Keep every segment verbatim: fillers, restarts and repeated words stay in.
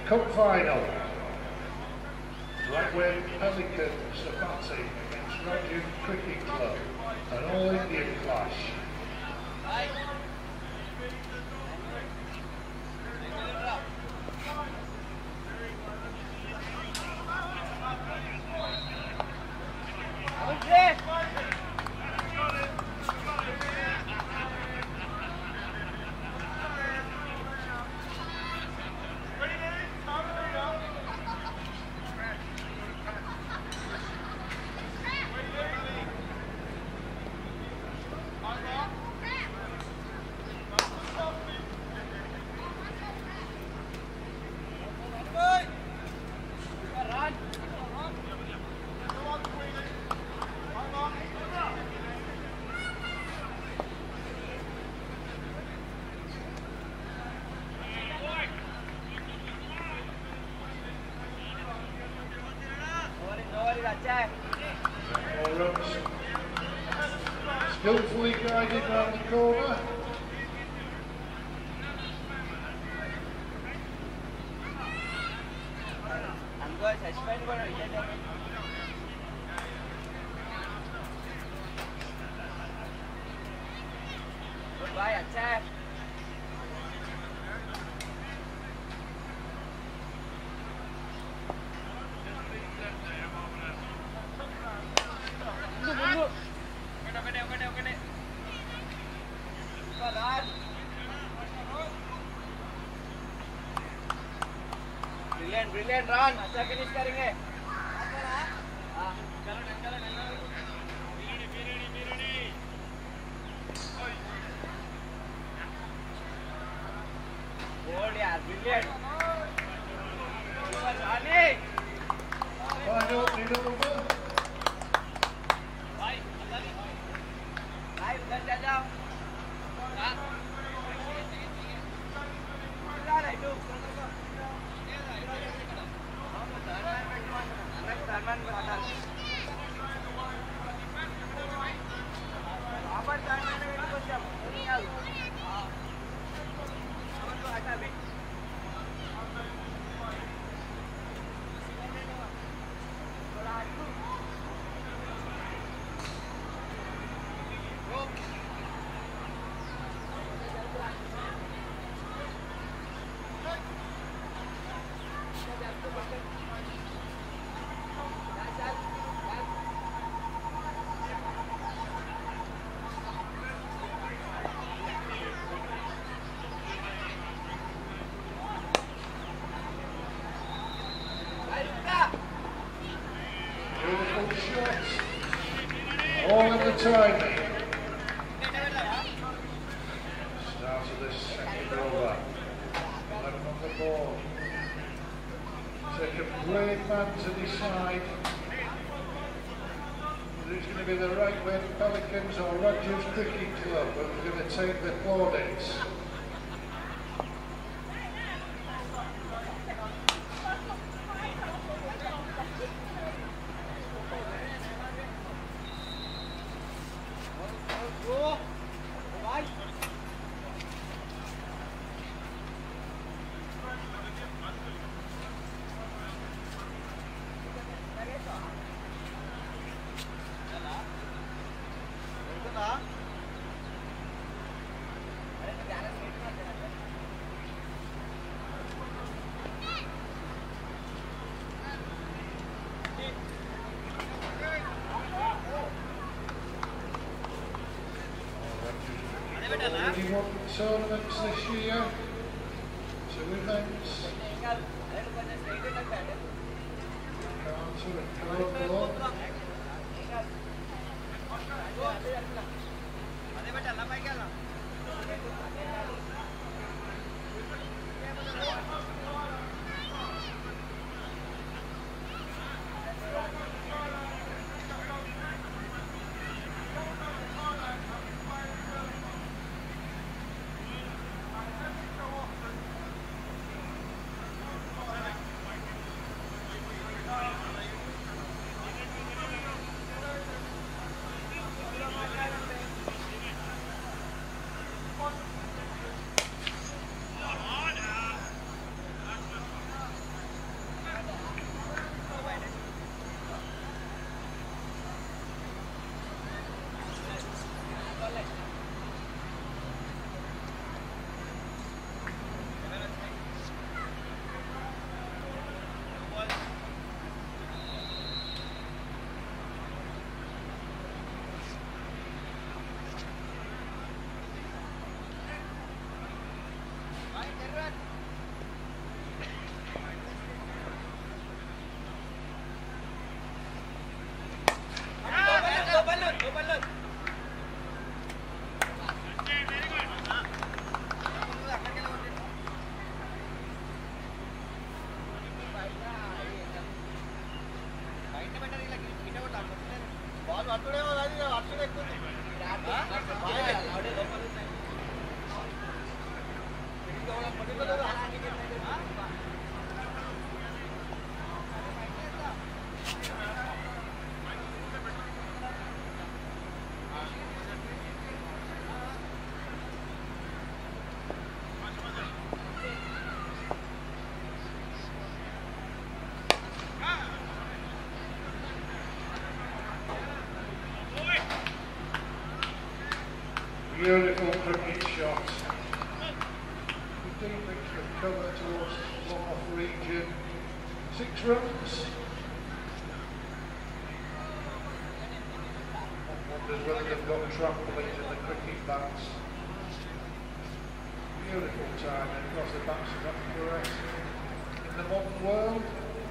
Cup final. Rightway Pelicans against Raju Cricket Club, an all-Indian clash. Skillfully guided round the corner. Brilliant, brilliant run. अच्छा finish करेंगे. Good यार, brilliant. Super running. Final middle over. भाई, भाई उधर जा जाओ. हाँ. उधर है तू. Salman berada. Apa Salman itu macam? Tinggal. Kamu tu ada be. Raju. All in the timing. Start of this second over. eleven on the ball. Take a brave man to decide who's going to be the Rightway Pelicans or Raju's Cricket Club who's going to take the plaudits. Already won tournaments this year, two events. Counter and goal ball. Beautiful cricket shot. The deep into cover towards the long-off region. Six runs. One wonders whether they've got trampolines in the cricket bats. Beautiful timing. Of course, the bats are not correct in the modern world.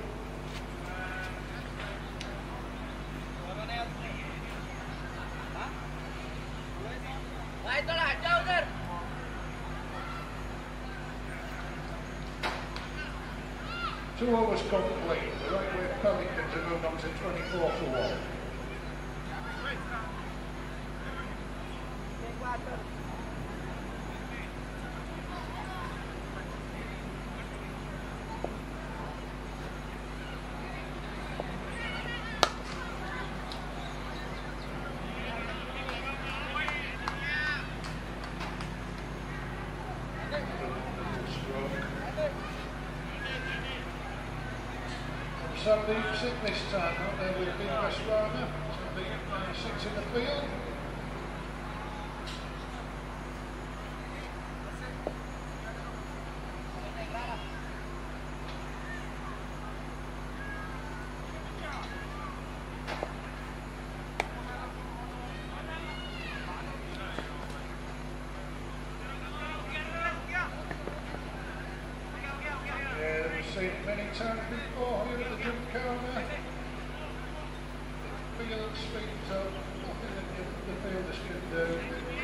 Two overs complete. The Rightway Pelicans have moved on to twenty-four for one. Somebody sick this time, aren't they, with Big Westwana? Somebody uh, six in the field. Yeah, we've seen it many times before here at the Gymkhana. The field speeds up, nothing that the fielders can do.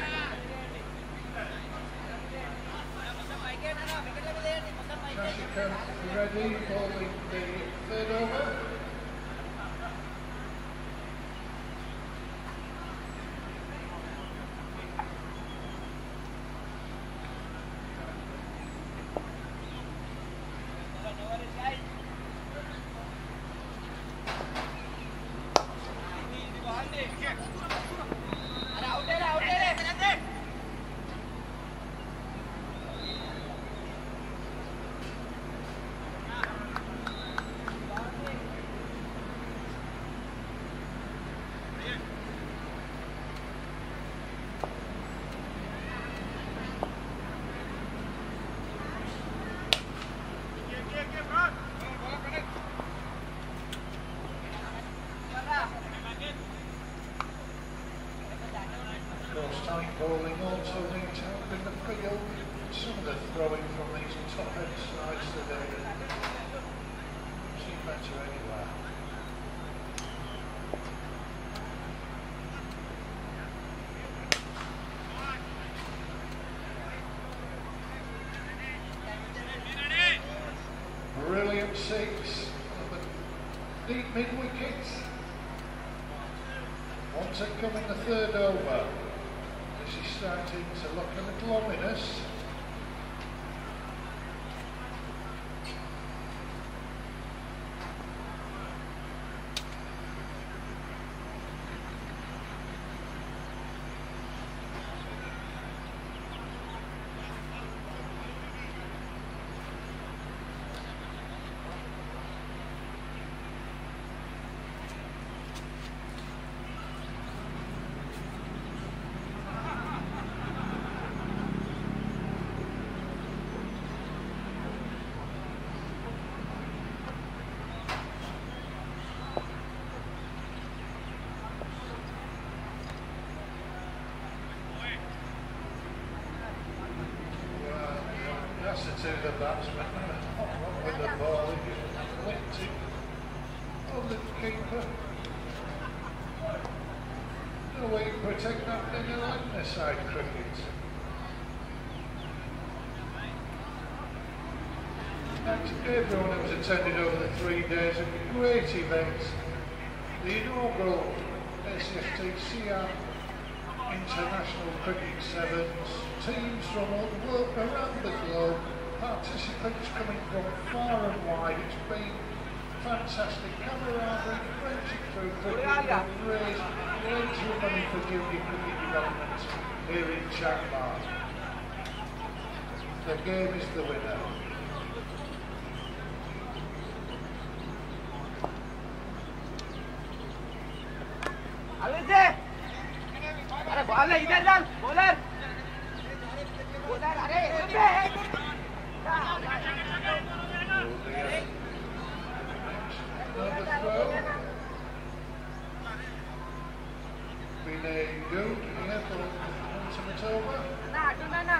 Jessica ready, bowling the third over. Tight bowling also needs help in the field. Some of the throwing from these top end sides today seem better anywhere. Brilliant six on the deep mid wicket. One to come in the third over. This is starting to look a little ominous. That's the two the batsmen, not wrong with the ball, he just licked it on the keeper. No way you protect that thing in like side cricket. Thanks to everyone who was attended over the three days, a great event. The inaugural A C S T Siam International Cricket Sevens. Teams from all the world around the globe. Participants coming from far and wide. It's been fantastic camaraderie, friendship through cricket, and raised loads of money for junior cricket development here in Chiang. The game is the winner. अरे bowler इधर डाल bowler bowler अरे Another throw. Been a good here for ultimate over. ना ना ना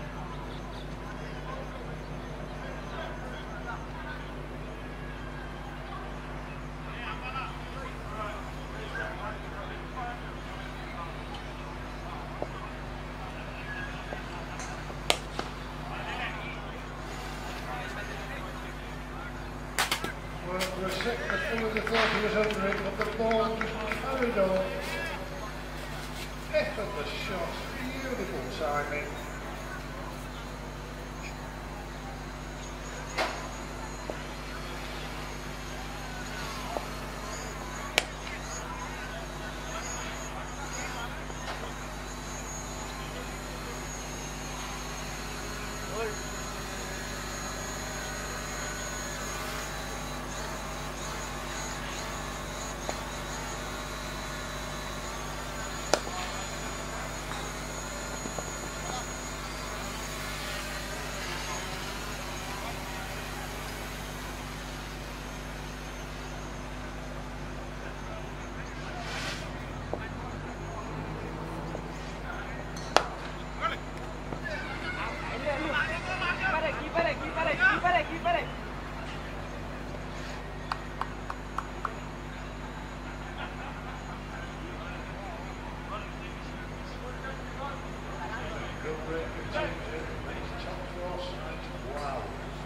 Well, for a second, the forward thought he was under it, but the ball just carried on. Effortless shot, beautiful timing. Good break of change here. Nice top cross. Wow.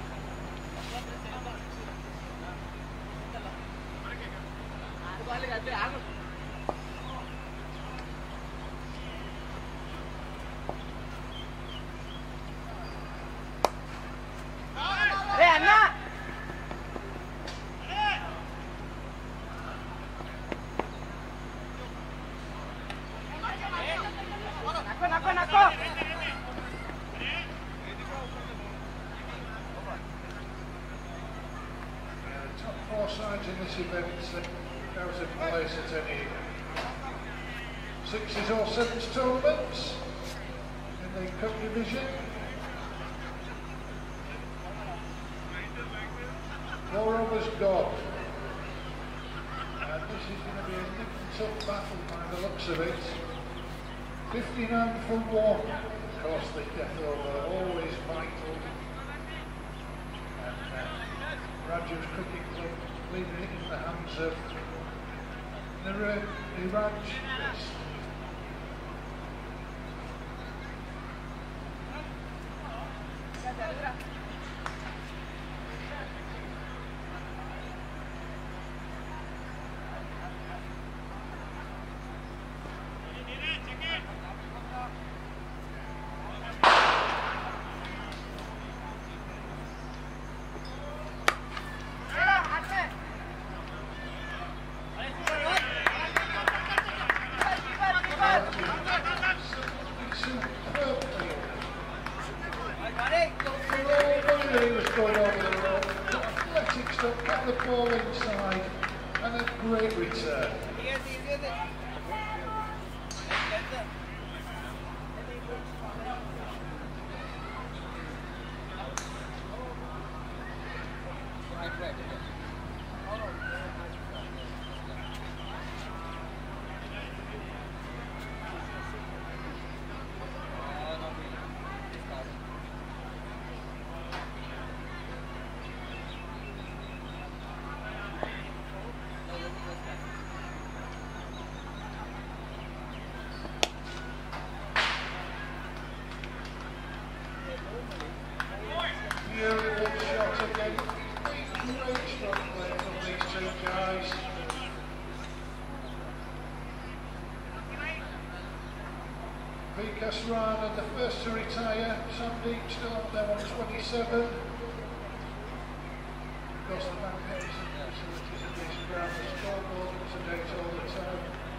अरे अन्ना नको नको नको Yeah, the top four sides in this event uh, out of place at any sixes or sevens tournaments in the cup division. Four overs gone. And this is going to be a nip and tough battle by the looks of it. fifty-nine for one. Of course, the death over always vital. And uh, Raju's cricket club leaving it in the hands of the Raj. He was going over the rope, athletic stuff, got the ball inside, and a great return. Beautiful shot again. Great strike. Vikas Rana, the first to retire. Sandeep still up there on twenty-seven. Of course, the magnificent facilities of this ground, the scoreboard up to date all the time.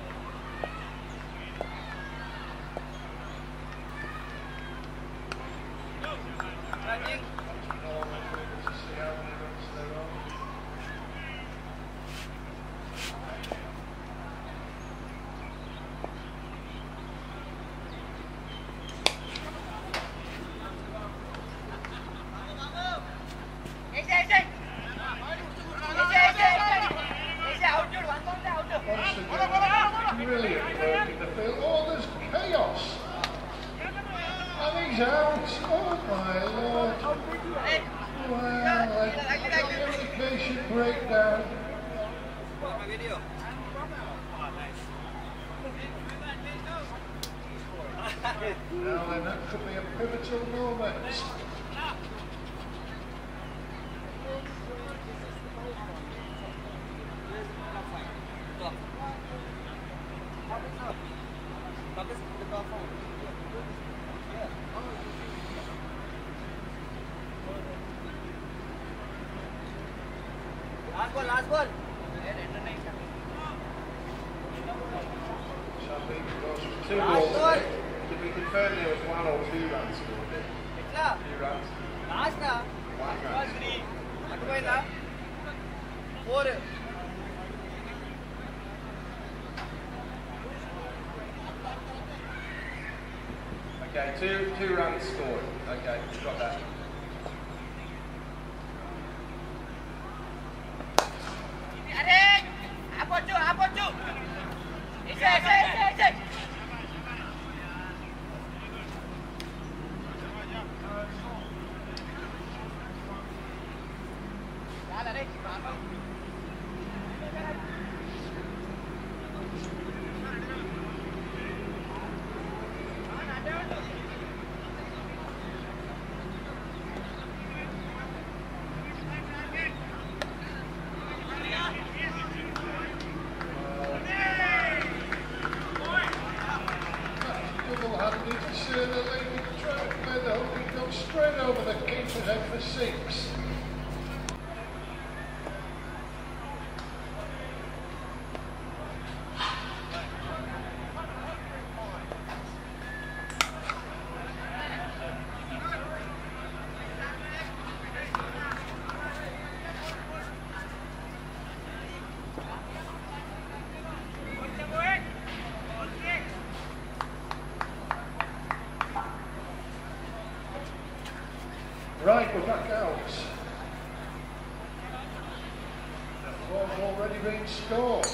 Running. Normal people to see how many runs they're on. Brilliant work in the field. Oh, there's chaos. And he's out. Oh my lord. Well, a communication breakdown. Now then, that could be a pivotal moment. Last ball, last ball. Two balls. Did we confirm there was one or two runs scored? Two runs. Last na. One run. Last three. Atwaila. Four. Okay, two two runs scored. Okay, got that. Apa tu? Apa tu? Isi, isi, isi, isi. Straight over the keeper's head for six. Right, we're back out. The ball's already been scored.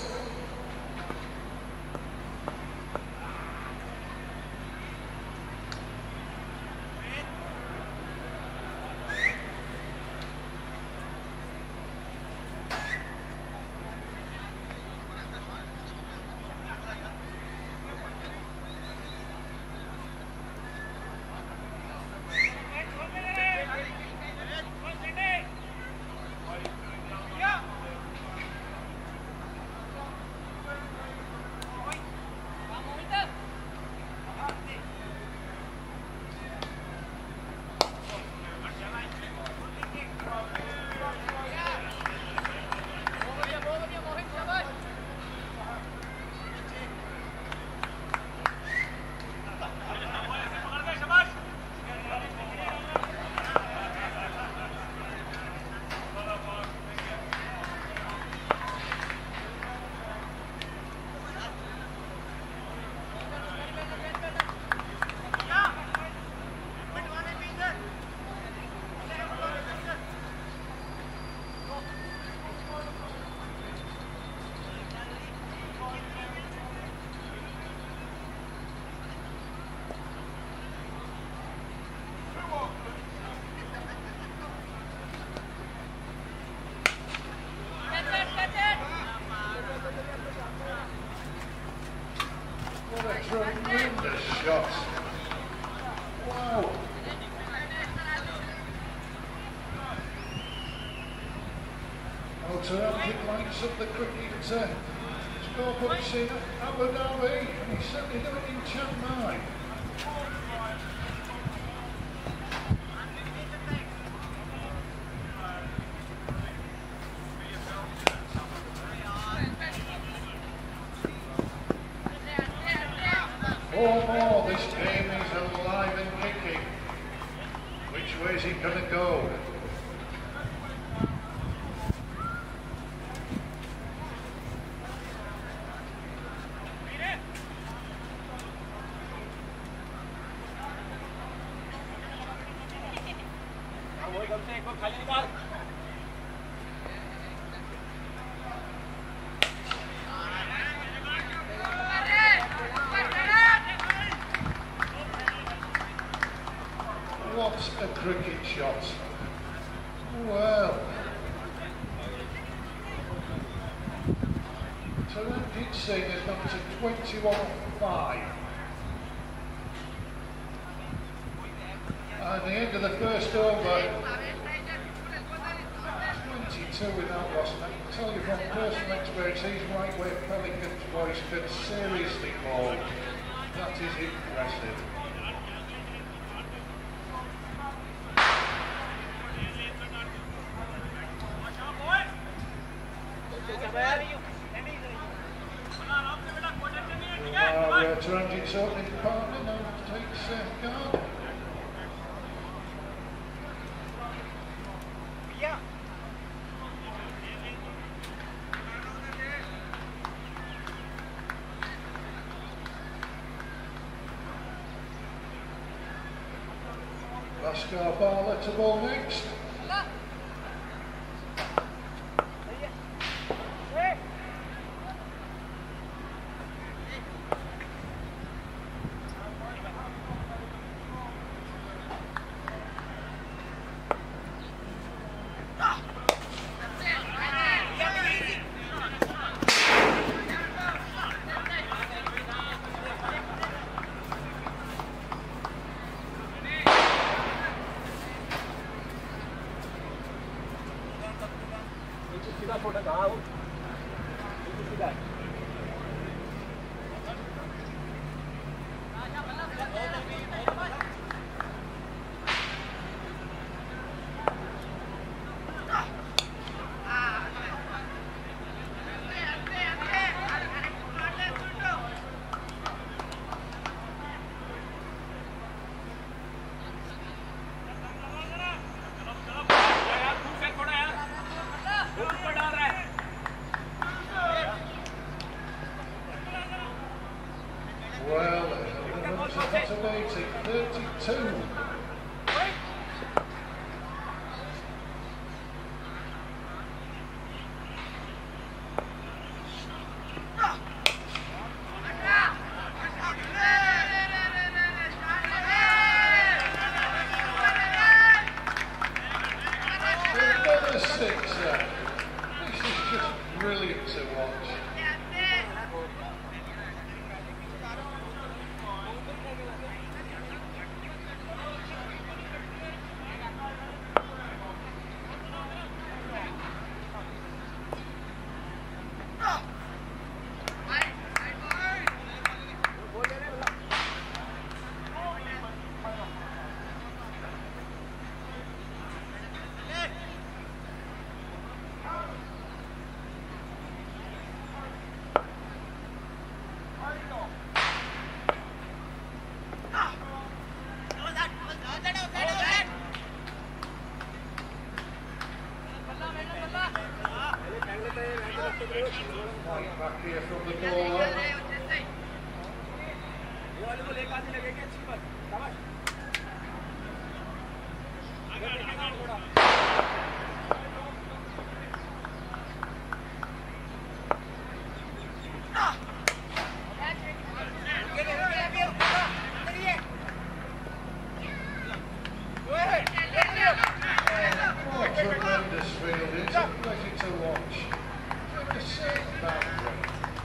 Tremendous shot. Wow. Alternative lights up the cricket uh, scorebooks in Abu Dhabi, and he's certainly doing it in Chiang. Four more, this game is alive and kicking. Which way is he going to go? What's a cricket shot? Well, Taranjit Singh has gone to twenty-one five. And the end of the first over, twenty-two without loss. And I can tell you from personal experience, these Rightway Pelicans boys can seriously bowl. That is impressive. Our uh, Taranjit's opening partner now takes uh, guard. Yeah. Bhaskar Bala to bowl next. Well, the runs are motivating, thirty-two. Another sixer. This is just brilliant to watch. Point back here from the ball. Oh, tremendous field. It's a pleasure to watch. The same boundary.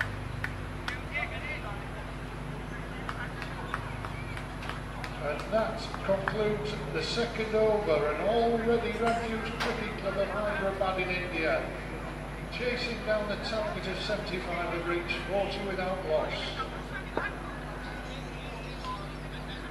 And that concludes the second over, and already Raju's Cricket Club of Hyderabad in India, chasing down the target of seventy-five, have reached forty without loss.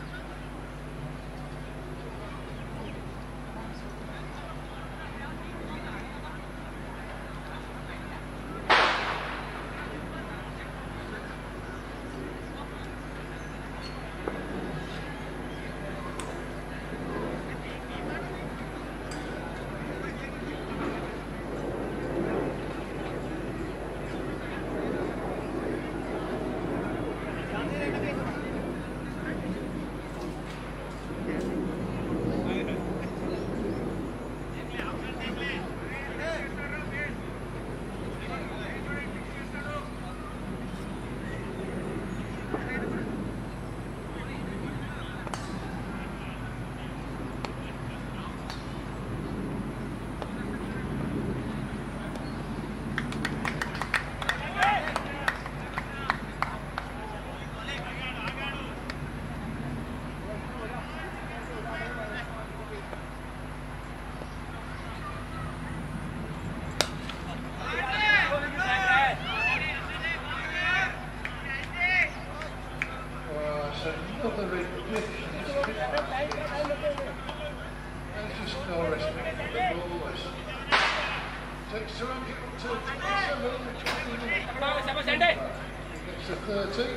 to thirty.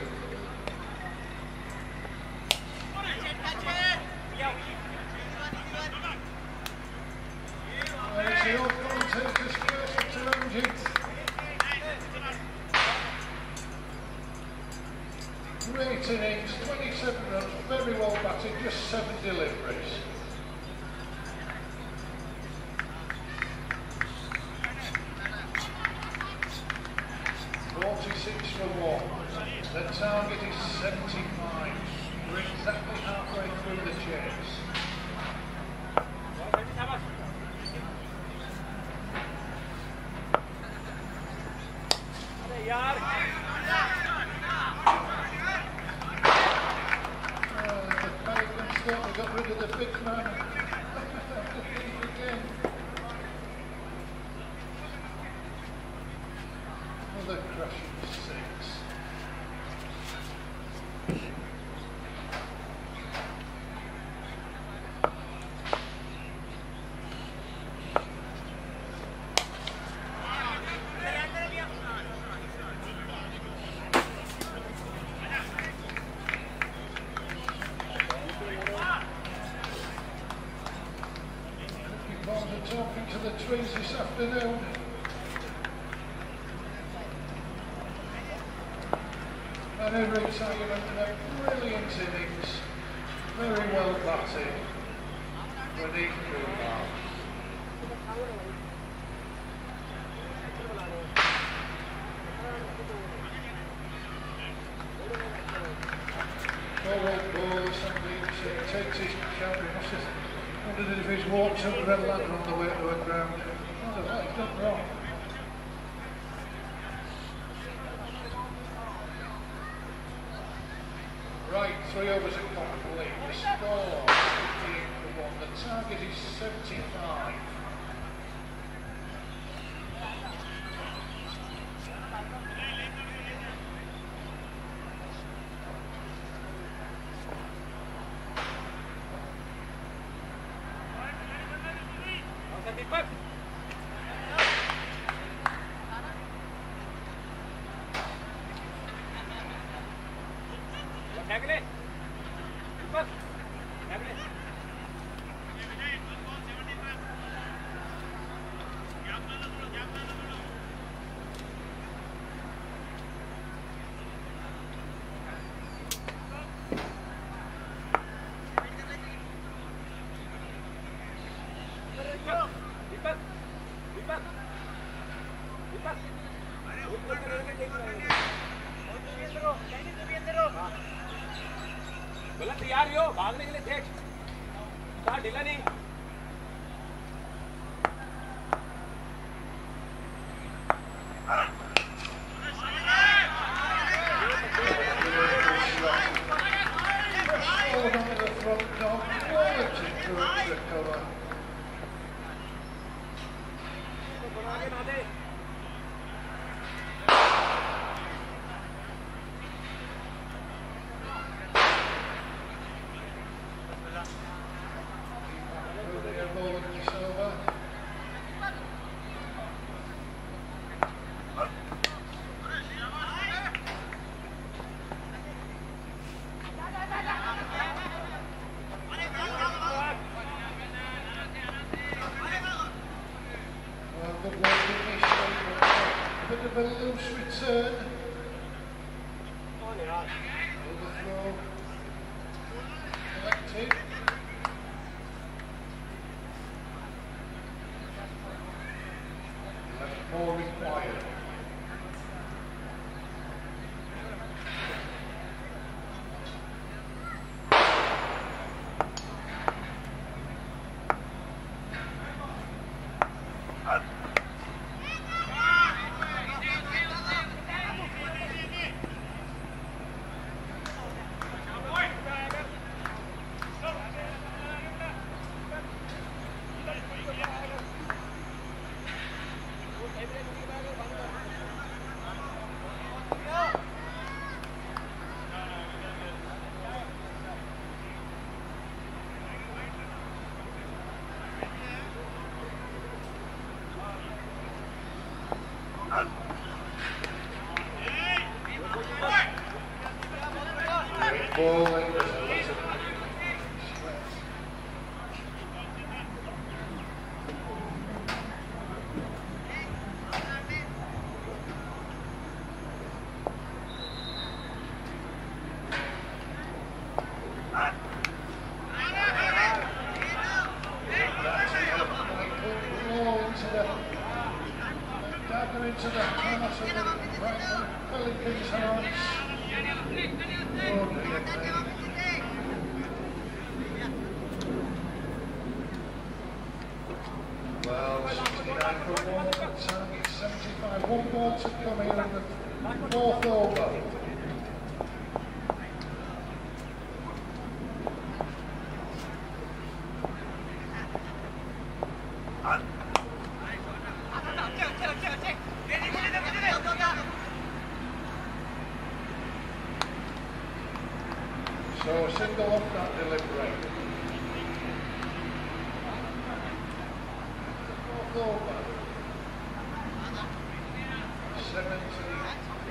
And it's the old commentator's first to Raju. Great innings, twenty-seven runs, very well batted, just seven deliveries. forty-six for one. The target is seventy-five. We're exactly halfway through the chase. Uh, the Pelicans thought they got rid of the big man. Again. Another crashing six. Talking to the trees this afternoon. And a retirement in a brilliant innings, very well batted, beneath Kumar. Poor old boy, somebody takes his cap, he must have wondered if he's walked up the ladder on the way to the ground. I don't know what he's done wrong. Right, three overs at complete. The score fifty-eight for one. The target is seventy-five. गलत तैयार हो भागने के लिए देख कहाँ ढीला नहीं A loose return. Overthrow. Collected. Left more required. bowling. Into the heart of the Rightway Pelicans hearts. Oh dear me. Well, sixty-nine for one, target seventy-five. One ball to come here in the fourth over. So a single off that delivery. Fourth over. seventeen.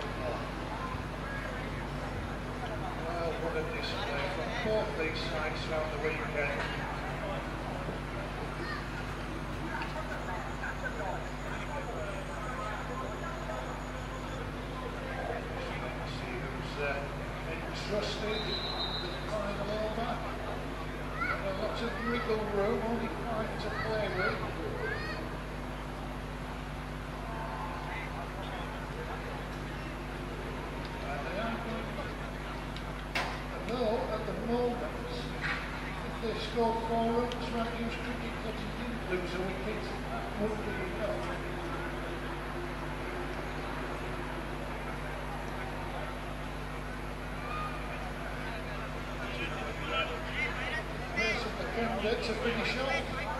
Well, what a display from both these sides throughout the weekend. Let's see who's uh, entrusted. Final over. And a lot of wriggle room, only five to play with. And they are going to know at the moment, if they score four runs, Raju's cricket club didn't lose a wicket, that would be enough. To finish off.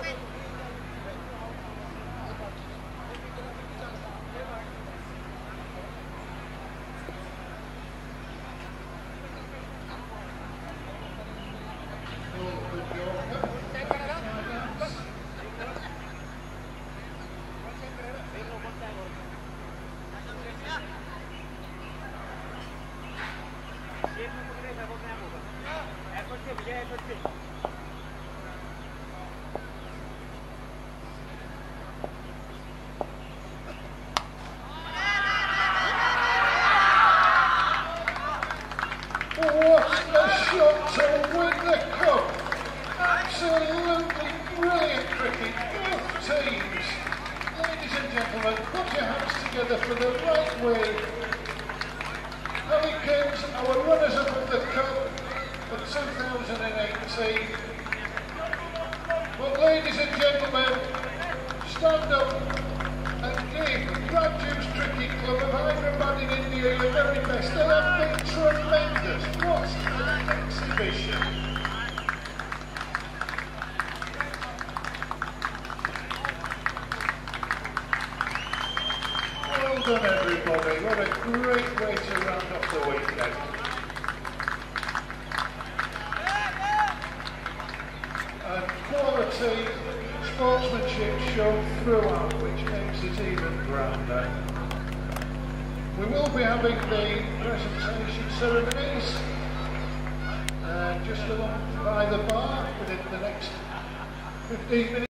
What a shot to win the cup! Absolutely brilliant cricket, both teams. Ladies and gentlemen, put your hands together for the Rightway Pelicans, our runners-up of the cup for two thousand eighteen. But ladies and gentlemen, stand up and give Raju's Cricket Club of Hyderabad in India your very best. They have been tremendous. What an exhibition. Well done everybody. What a great way to round off the weekend. And quality sportsmanship shown throughout, which makes it even grander. We will be having the presentation ceremonies uh, just along by the bar within the next fifteen minutes.